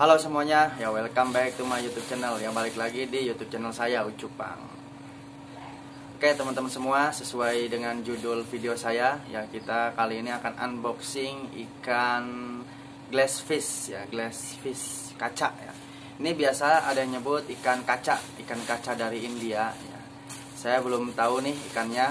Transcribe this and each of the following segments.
Halo semuanya, ya welcome back to my YouTube channel. Ya balik lagi di YouTube channel saya Ucupang. Oke teman-teman semua, sesuai dengan judul video saya, ya kita kali ini akan unboxing ikan glass fish ya, glass fish kaca ya. Ini biasa ada yang nyebut ikan kaca dari India ya. Saya belum tahu nih ikannya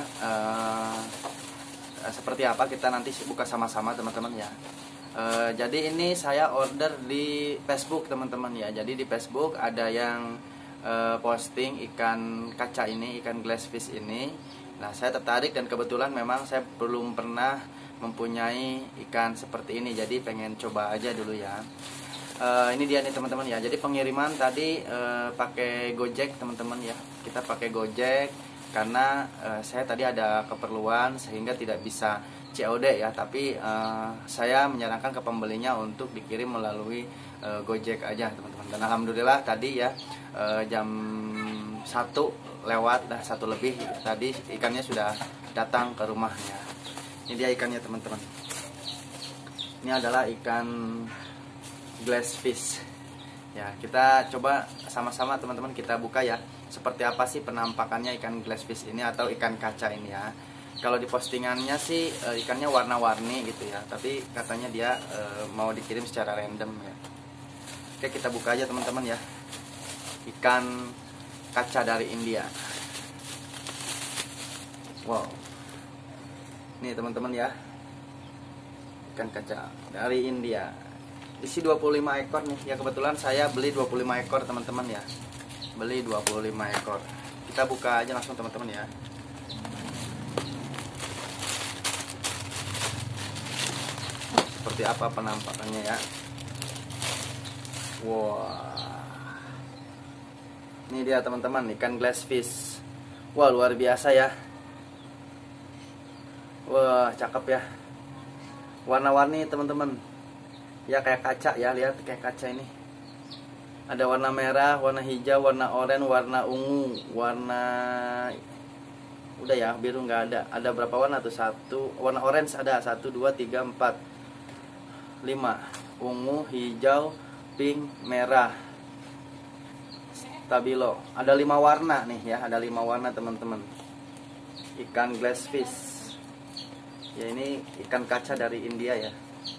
seperti apa, kita nanti buka sama-sama teman-teman ya. Jadi ini saya order di Facebook teman-teman ya. Jadi di Facebook ada yang posting ikan kaca ini, ikan glass fish ini. Nah saya tertarik dan kebetulan memang saya belum pernah mempunyai ikan seperti ini. Jadi pengen coba aja dulu ya. Ini dia nih teman-teman ya. Jadi pengiriman tadi pakai Gojek teman-teman ya. Kita pakai Gojek karena saya tadi ada keperluan sehingga tidak bisa COD ya, tapi saya menyarankan ke pembelinya untuk dikirim melalui Gojek aja teman-teman. Dan alhamdulillah tadi ya jam 1 lewat, 1 lebih tadi ikannya sudah datang ke rumahnya. Ini dia ikannya teman-teman. Ini adalah ikan glass fish ya. Kita coba sama-sama teman-teman, kita buka ya, seperti apa sih penampakannya ikan glass fish ini atau ikan kaca ini ya. Kalau di postingannya sih ikannya warna-warni gitu ya, tapi katanya dia mau dikirim secara random ya. Oke, kita buka aja teman-teman ya. Ikan kaca dari India. Wow. Nih teman-teman ya. Ikan kaca dari India. Isi 25 ekor nih. Ya kebetulan saya beli 25 ekor teman-teman ya. Beli 25 ekor. Kita buka aja langsung teman-teman ya. Seperti apa penampakannya ya. Wah, ini dia teman-teman, ikan glass fish. Wah luar biasa ya. Wah cakep ya. Warna-warni teman-teman ya, kayak kaca ya. Lihat kayak kaca ini. Ada warna merah, warna hijau, warna oranye, warna ungu, warna udah ya, biru nggak ada. Ada berapa warna tuh? Warna orange ada 1, 2, 3, 4, 5. Ungu, hijau, pink, merah, stabilo. Ada 5 warna nih ya, ada 5 warna teman-teman. Ikan glass fish. Ya ini ikan kaca dari India ya.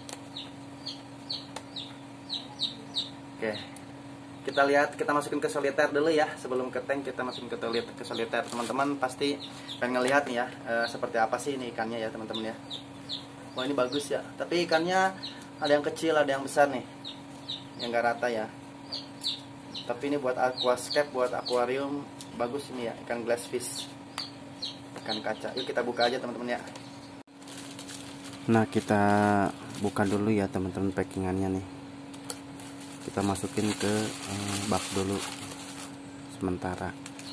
Oke. Kita lihat, kita masukin ke soliter dulu ya. Sebelum ke tank kita masukin ke soliter. Teman-teman pasti pengen ngelihat nih ya, seperti apa sih ini ikannya ya teman-teman ya. Wah ini bagus ya. Tapi ikannya ada yang kecil, ada yang besar nih, yang nggak rata ya. Tapi ini buat aquascape, buat akuarium bagus ini ya, ikan glass fish, ikan kaca. Yuk kita buka aja teman-teman ya. Nah kita buka dulu ya teman-teman packingannya nih. Kita masukin ke bak dulu sementara.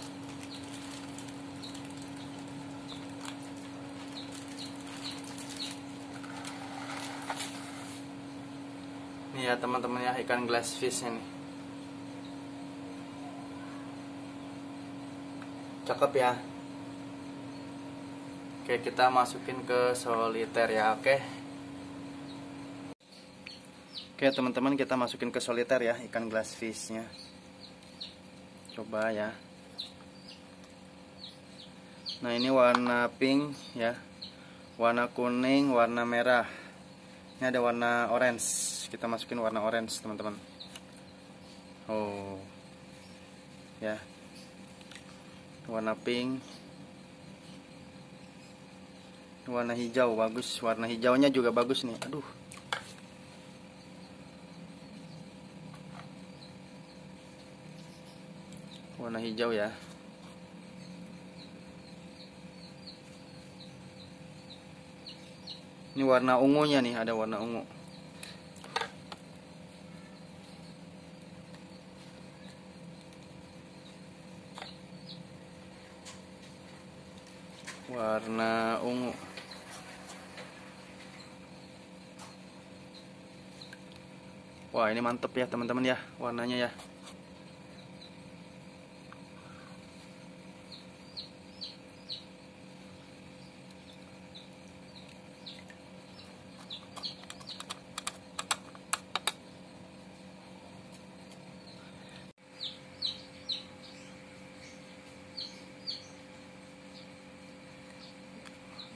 Nih ya teman-teman ya, ikan glass fish ini. Cakep ya. Oke, kita masukin ke soliter ya. Oke teman-teman, kita masukin ke soliter ya ikan glass fishnya. Coba ya. Nah ini warna pink ya, warna kuning, warna merah. Ini ada warna orange. Kita masukin warna orange teman-teman. Oh ya, warna pink, warna hijau bagus. Warna hijaunya juga bagus nih. Aduh, warna hijau ya. Ini warna ungunya nih, ada warna ungu. Warna ungu. Wah ini mantep ya teman-teman ya, warnanya ya.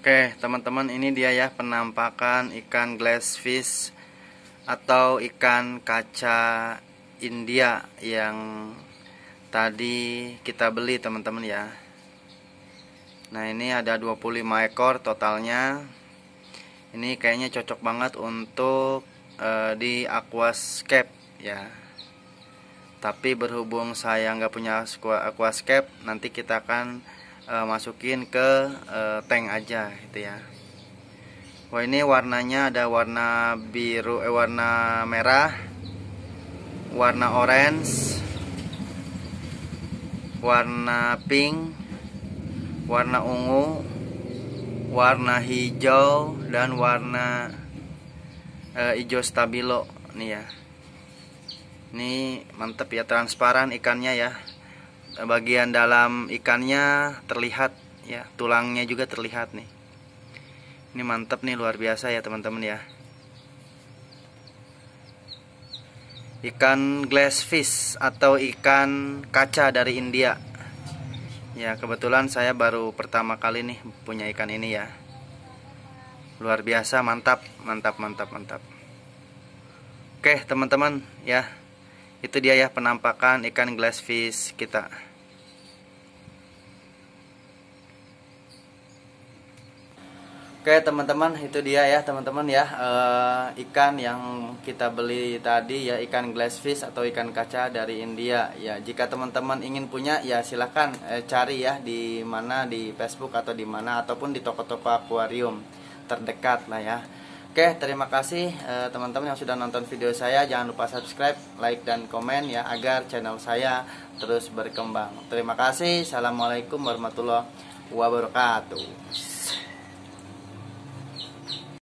Oke teman-teman, ini dia ya penampakan ikan glassfish atau ikan kaca India yang tadi kita beli teman-teman ya. Nah ini ada 25 ekor totalnya. Ini kayaknya cocok banget untuk di aquascape ya. Tapi berhubung saya nggak punya aquascape, nanti kita akan masukin ke tank aja gitu ya. Wah ini warnanya ada warna biru, warna merah, warna orange, warna pink, warna ungu, warna hijau, dan warna hijau stabilo nih ya. Ini mantep ya, transparan ikannya ya. Bagian dalam ikannya terlihat ya, tulangnya juga terlihat nih. Ini mantep nih, luar biasa ya teman-teman ya. Ikan glassfish atau ikan kaca dari India. Ya kebetulan saya baru pertama kali nih punya ikan ini ya. Luar biasa, mantap, mantap, mantap, mantap. Oke teman-teman ya, itu dia ya penampakan ikan glassfish kita. Oke teman-teman, itu dia ya teman-teman ya, ikan yang kita beli tadi ya, ikan glassfish atau ikan kaca dari India ya. Jika teman-teman ingin punya ya silahkan cari ya di mana, di Facebook atau di mana, ataupun di toko-toko akuarium terdekat lah ya. Oke, terima kasih teman-teman yang sudah nonton video saya. Jangan lupa subscribe, like, dan komen ya, agar channel saya terus berkembang. Terima kasih. Assalamualaikum warahmatullahi wabarakatuh.